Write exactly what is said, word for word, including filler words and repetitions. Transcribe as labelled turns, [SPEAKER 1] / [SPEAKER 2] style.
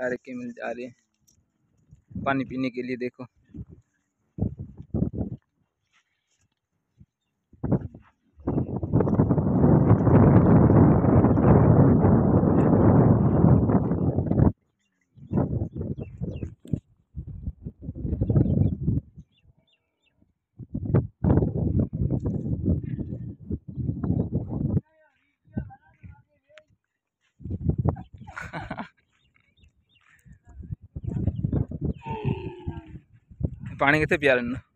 [SPEAKER 1] सारे कैमल जा रहे हैं पानी पीने के लिए। देखो पानी कितने प्यार